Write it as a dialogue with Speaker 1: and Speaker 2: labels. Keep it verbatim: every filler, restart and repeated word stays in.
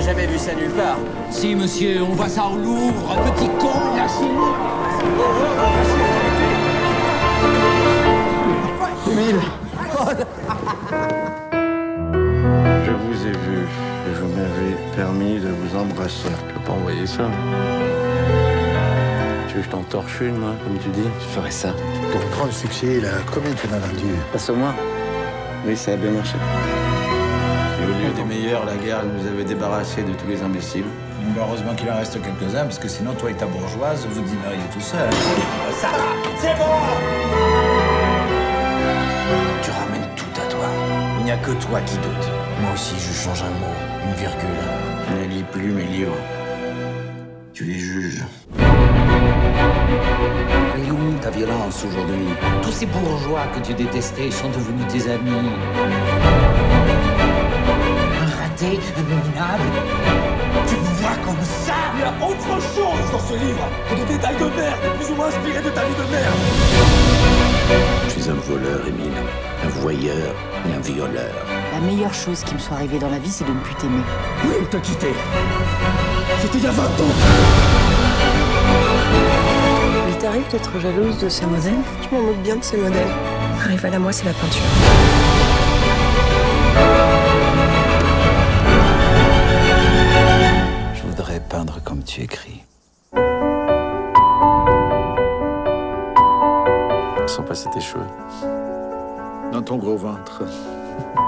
Speaker 1: jamais vu ça nulle part.
Speaker 2: Si, monsieur, on voit ça au Louvre, un petit con, lâchez-moi.
Speaker 3: Émile.
Speaker 4: Je vous ai vu et je m'avais permis de vous embrasser. Je peux pas envoyer ça. Tu veux que je t'en torche une, moi, comme tu dis?
Speaker 3: Je ferais ça.
Speaker 5: Pour grand succès, là, combien tu en as vendu?
Speaker 3: Passe au moins.
Speaker 4: Oui, ça a bien marché. Et au lieu des meilleurs, la guerre nous avait débarrassés de tous les imbéciles.
Speaker 6: Heureusement qu'il en reste quelques-uns, parce que sinon, toi et ta bourgeoise, vous dîneriez tout seul. Ça va, c'est bon!
Speaker 1: Tu ramènes tout à toi. Il n'y a que toi qui doute. Moi aussi, je change un mot, une virgule.
Speaker 4: Tu ne lis plus mes livres. Tu les juges.
Speaker 2: Elle est où ta violence aujourd'hui? Tous ces bourgeois que tu détestais sont devenus tes amis. Un raté, un minable. Tu me vois comme ça?
Speaker 7: Il y a autre chose dans ce livre que des détails de merde, plus ou moins inspirés de ta vie de merde.
Speaker 8: Je suis un voleur, Émile. Un voyeur et un violeur.
Speaker 9: La meilleure chose qui me soit arrivée dans la vie, c'est de ne plus t'aimer.
Speaker 7: Oui, on t'a quitté. C'était il y a vingt ans.
Speaker 10: Il t'arrive d'être jalouse de ces modèles?
Speaker 11: Je m'en moque bien de ces modèles. Rival à moi, c'est la peinture.
Speaker 8: Je voudrais peindre comme tu écris.
Speaker 4: Sans passer tes cheveux.
Speaker 3: Dans ton gros ventre.